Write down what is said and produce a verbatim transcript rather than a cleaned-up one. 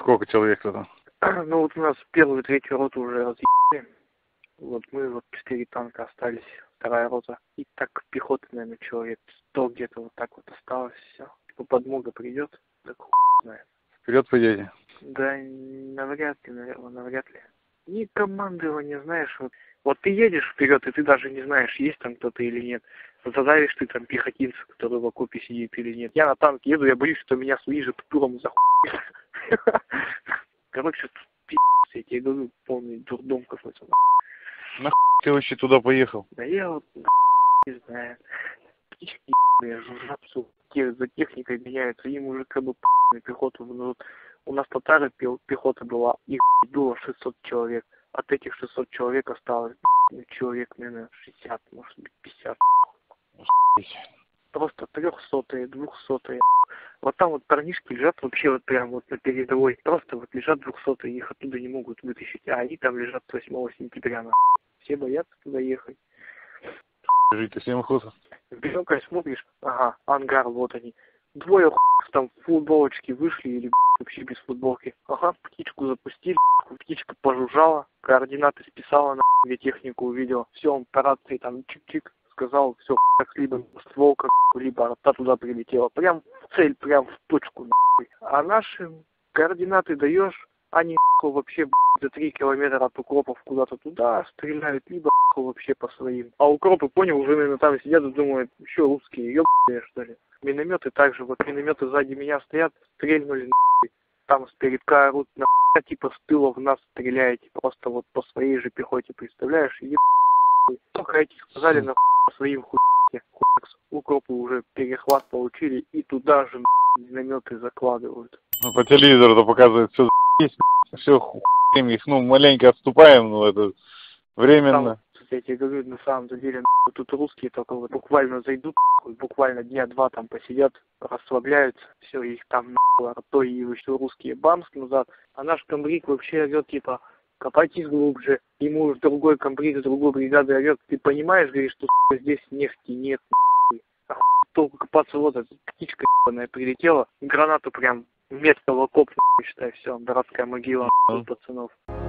Сколько человек туда? Ну вот у нас первую и третью роту уже разъебали. Вот мы вот четыре танка остались, вторая рота. И так пехоты, наверное, человек сто где-то вот так вот осталось все. Типа подмога придет, так хуй знает. Вперед пойдете? Да навряд ли, наверное, навряд ли. Ни командования, знаешь, вот, вот ты едешь вперед, и ты даже не знаешь, есть там кто-то или нет. Задавишь ты там пехотинца, который в окопе сидит или нет. Я на танке еду, я боюсь, что меня свои же тупуром захуят. Короче, тут пи***ц, я тебе говорю, полный дурдом какой-то. Нахуй ты вообще туда поехал? Да я вот не знаю. Птички ебаные жужжат, все, за техникой гоняются, им уже как бы на пехоту. Ну, вот у нас татары пехота была, их было шестьсот человек. От этих шестисот человек осталось человек, наверное, шестьдесят, может быть, пятьдесят. Просто трехсотые, двухсотые. Вот там вот парнишки лежат вообще вот прям вот на передовой. Просто вот лежат двухсотые, их оттуда не могут вытащить. А они там лежат с восьмого сентября. На. Все боятся туда ехать. Жить-то всем охота. Вперёд смотришь, ага, ангар, вот они. Двое хуй там в футболочке вышли или вообще без футболки. Ага, птичку запустили, птичка пожужжала, координаты списала, на где технику увидела. Все, он по рации там чик-чик сказал, все, как либо стволка, либо арта туда прилетела. Прям в цель, прям в точку, нахуй. А нашим координаты даешь, они нахуй, вообще за три километра от укропов куда-то туда стреляют, либо нахуй, вообще по своим. А укропы, понял, уже, наверное, там сидят и думают, еще русские, ебаные, что ли. Минометы также, вот минометы сзади меня стоят, стрельнули, нахуй. Там спередка орут, нахуй, типа с тыла в нас стреляете, просто вот по своей же пехоте, представляешь, ебаные. Только эти сказали, нахуй, по своим хуйке, укропы уже перехват получили и туда же нахуй, минометы закладывают. Ну, по телевизору-то показывают, все есть, все хуем их, ну, маленько отступаем, но это временно. Там, я тебе говорю, на самом деле, нахуй, тут русские только вот буквально зайдут, нахуй, буквально дня два там посидят, расслабляются, все, их там нахуй, а то и еще русские бамс назад. А наш комбриг вообще орет, типа, копайтесь глубже, ему уж другой комбриг с другой бригады орет, ты понимаешь, говоришь, что сука, здесь нефти нет, нахуй. А хуй толку копаться, вот эта птичка ебаная прилетела, гранату прям метка в окоп, нахуй, считай, все, братская могила, нахуй, пацанов.